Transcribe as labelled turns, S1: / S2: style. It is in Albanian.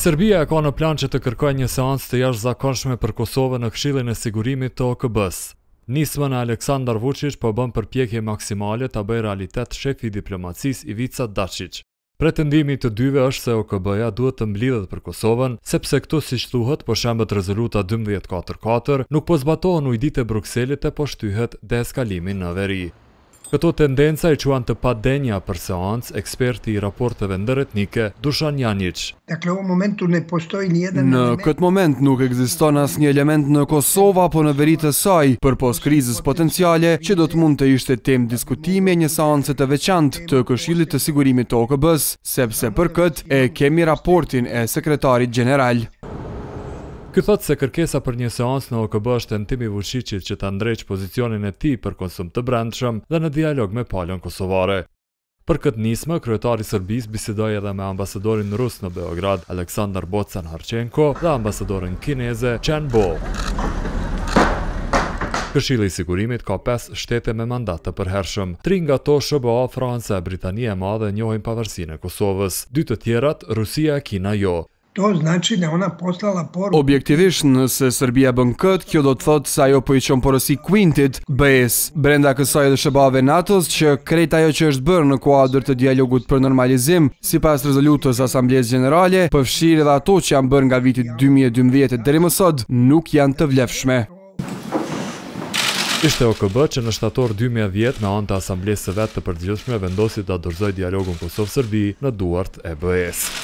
S1: Serbia ka në plan që të kërkojë një seancë të jashtëzakonshme për Kosovën në Këshillin e Sigurimit të OKB-s. Nismën e Aleksandar Vučić po bën përpjekje maksimale ta bëjë realitet shefi i diplomacisë Ivica Dačić. Pretendimi të dyve është se OKB-ja duhet të mblidhet për Kosovën, sepse këtu siç thuhet po shembet rezoluta 1244 nuk po zbatohen ujditë e Brukselit e po shtyhet deeskalimi në veri. Këto tendenca i quan të padenja për seancë eksperti i raporteve ndërretnike Dušan Janjić.
S2: Në këtë moment nuk ekziston asnjë element në Kosovë apo në veri të saj përpos krizës potenciale që do të mund të ishte temë diskutimi një seance të veçantë të Këshillit të Sigurimit të OKB-s, sepse për këtë e kemi raportin e sekretarit gjeneral.
S1: Ky thot se kërkesa për një seancë në OKB është tentim i Vučićit që ta ndreqë pozicionin e tij për konsum të brendshëm dhe në dialog me palën kosovare. Për këtë nismë, kryetari i Serbisë bisedoi edhe me ambasadorin rus në Beograd, Aleksandar Bocan Harçenko, dhe ambasadorin kineze Chen Bo. Këshilli i Sigurimit ka 5 shtete me mandat të përhershëm. 3 nga to SBA, Franca e Britania e Madhe njohin pavarësinë e Kosovës. 2 të tjerat, Rusia e Kina jo.
S2: Objektivisht, nëse Serbia bën këtë, kjo do të thotë se ajo po i çon porosi Quintit BE-s brenda kësaj dhe SBA-ve NATO-s që krejt ajo që është bërë në kuadër të dialogut për normalizim, sipas rezolutës Asamblesë Gjenerale, përfshirë edhe ato që janë bërë nga viti 2012 deri më sot, nuk janë të vlefshme.
S1: Ishte OKB që në shtator 2010 me anë të Asamblesë së vet të përgjithshme vendosi ta dorëzojë dialogun Kosovë-Serbi në duart e BE-s.